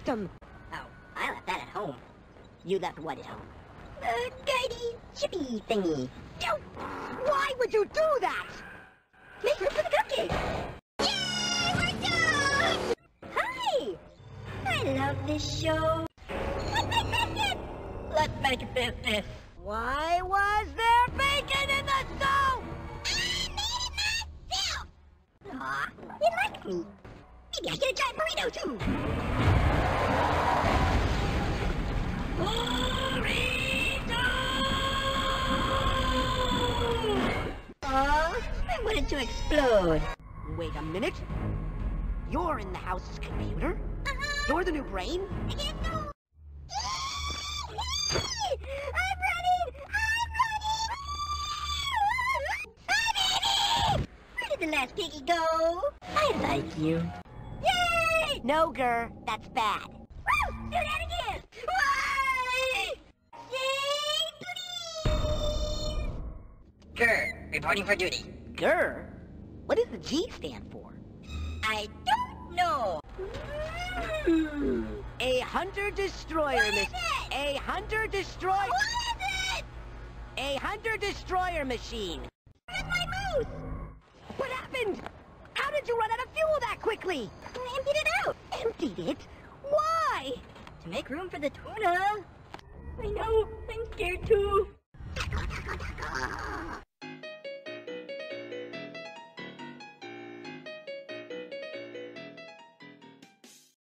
them. Oh, I left that at home. You left what at home? The guidey chippy thingy. Why would you do that? Make room for the cupcake. Yay, we're done! Hi! I love this show. Let's make a business. Why was there bacon in the stove? I made it myself! Aw, you like me. Maybe I get a giant burrito, too. Burrito! Aw, I wanted to explode. Wait a minute. You're in the house's computer? You're the new brain? I can't go. I'm running! Where did the last piggy go? I like you. Yay! No, Gur. That's bad. Woo! Do that again! Why? Yay, please! Grr, reporting for duty. Gur? What does the G stand for? I don't know. A hunter-destroyer, What is Miss. it? A hunter-destroyer. What is it? A hunter-destroyer machine. Where's my moose? What happened? How did you run out of fuel that quickly? I emptied it out. Emptied it? Why? To make room for the tuna. I know, I'm scared too.